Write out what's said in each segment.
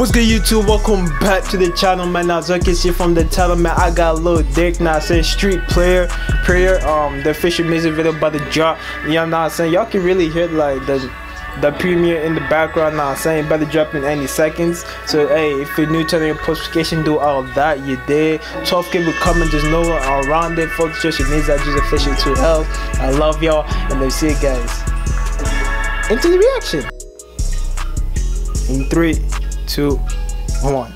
What's good, YouTube? Welcome back to the channel, man. Now as you can see from the title, man, I got Lil Durk. Now I say Street Prayer, the official music video about to drop. You know what I'm saying? Y'all can really hear like the premiere in the background. Now I'm saying better drop in any seconds. So hey, if you're new to the post notification, do all that. You did 12K will come and just know around it. Folks, just your needs are just official to help. I love y'all, and I'll see you guys into the reaction in 3, 2, 1.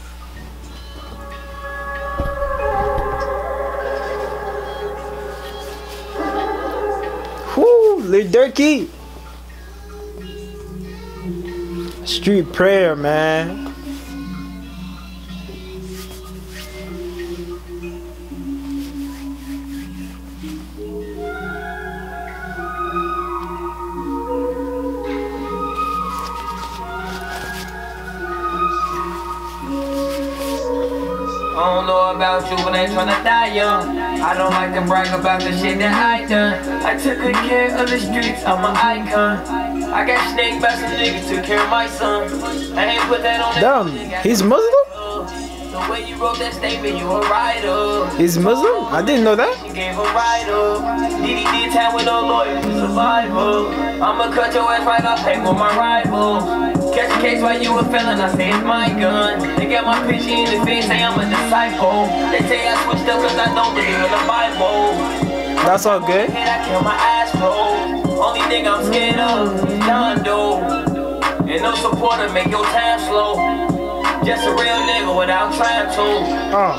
Whoo, Lil Durky. Street Prayer, man. I don't know about you, but I ain't tryna die young. I don't like to brag about the shit that I done. I took good care of the streets, I'm an icon. I got snake by some niggas, took care of my son. I ain't put that on Damn, he's Muslim? The way you wrote that statement, you a writer. He's Muslim? I didn't know that. You gave a writer. DD time with no lawyer, survival. I'ma cut your ass right off, pay for my rival. Catch a case while you a felon, I say it's my gun. They got my picture in the face, say I'm a disciple. They say I switched up cause I don't believe in the Bible. That's all good. I kill my ass, bro. Only thing I'm scared of is John Doe. And no supporter make your time slow. Just a real nigga without trying to.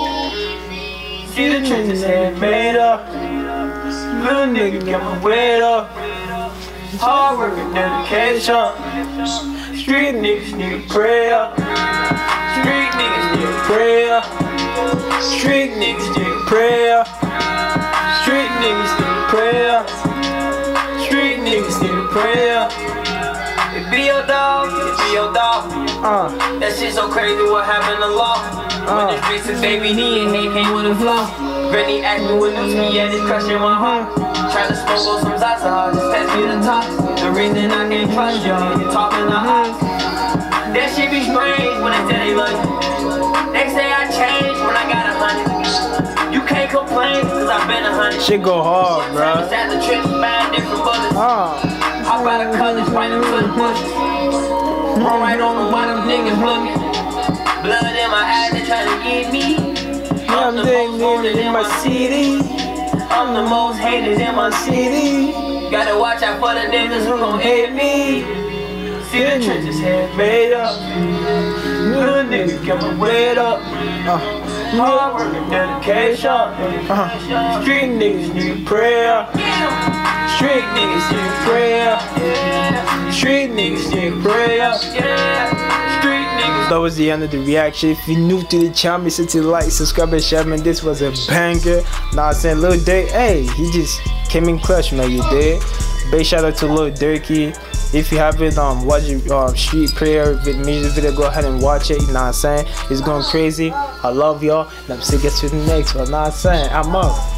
See the trenches head made up. Little nigga get my weight up. Hard work and dedication. Street niggas need prayer. Street niggas need prayer. Street niggas need prayer. Street niggas need prayer. Street niggas need prayer. It be your dog, it be your dog. That shit so crazy, what happened to law? When the streets is baby knee and hate came with a flow. Granny acting with new ski and it's crushing my heart. Tryna smoke on some Zaza, just test me the top. The reason I can't trust y'all, you talking to us. That shit be strange when they tell they love you. They say I changed when I got 100. You can't complain cause I've been 100. Shit go hard, bro. At the trip, buying different bullets. Hop out of college, right into the bushes. Roll right on them, why them niggas looking. Blood in my eyes, they tryna get me. I'm the most wanted in my city. I'm the most hated in my city. Gotta watch out for the niggas who gon' hate me. See the trenches head made up. Little nigga get my weight up. Hard work and dedication. Street niggas need prayer. Street niggas need prayer. Street niggas need prayer. Street niggas. That was the end of the reaction. If you're new to the channel, make sure to like, subscribe, and share, man. This was a banger. Now I'm saying Lil Durk, hey, he just came in clutch, man. You did. Big shout out to Lil Durky. If you haven't watched Street Prayer music video, go ahead and watch it. You know what I'm saying? It's going crazy. I love y'all. And I'm still get to the next one. You know what I'm saying? I'm up.